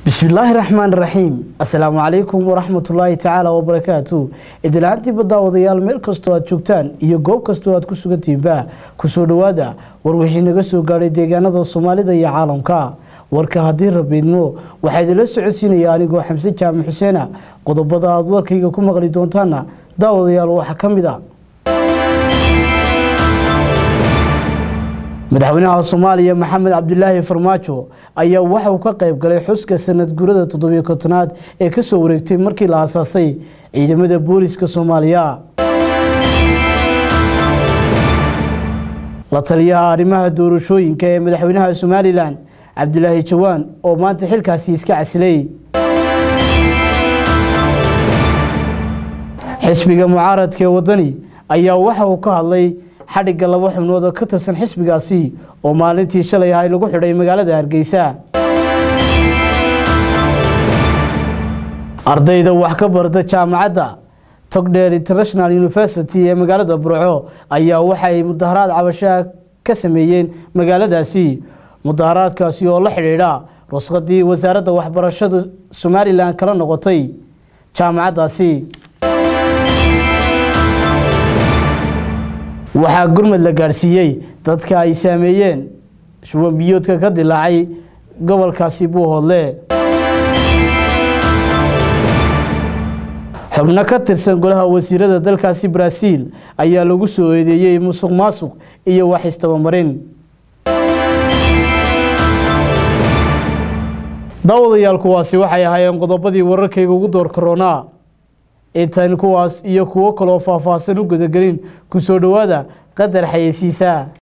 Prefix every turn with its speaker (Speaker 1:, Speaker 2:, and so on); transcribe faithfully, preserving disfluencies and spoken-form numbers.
Speaker 1: بسم الله الرحمن الرحيم السلام عليكم ورحمة الله تعالى وبركاته إدلانتي بداوديال meel kasto aad joogtaan iyo goob kasto aad ku sugantiin ba ku soo dhawaada war wixii naga soo gaaray deegaanada Soomaalida iyo caalamka warka hadii rabiidmo waxa idin la socodsiinaya anigoo Xamse Jaamac Xuseen qodobada aad warkayga ku maqli doontaan daawadayaal waxa kamid ah madaxweynaha Soomaaliya Maxamed Cabdullaahi Farmaajo ayaa waxa uu ka qayb galay xuska sanad guurada toddoba kontonaad ee ka soo wareegtay markii la aasaasay ciidamada booliska Soomaaliya la taliyaha arrimaha doorashooyinka ee madaxweynaha Somaliland Cabdullaahi Jawaan oo maanta xilkaasi iska casilay xisbiga mucaaradka ee wadani ayaa waxa uu ka hadlay xadhiga laba xubnood oo ka tirsan xisbigaasi oo maalintii shalay ahay lagu xidhay magaalada Hargeysa ardayda wax ka barta jaamacadda Togdheer International University ee magaalada Burco ayaa waxay mudaharaad cabasho ka sameeyeen magaaladaasi mudaharaadkaasi oo la xiriira ruqsadii wasaaradda waxbarashada Somaliland kala noqotay jaamacaddaasi waxa gurmad la gaarsiiyay dadka ay saameeyeen shuban biyoodka ka dilaacay gobolkaasi Buuhoodle xubno ka tirsan golaha wasiirada dalkaasi Brazil ayaa lagu soo eedeeyay musuqmaasuq iyo wax istabamarin daawadayaal kuwaasi waxay ahaayeen qodobadii wararkayga ugu door corona intaan kuwaas iyo kuwo kale oo faahfaahsan u gudagelin ku soo dhawaada qadar xayeysiisa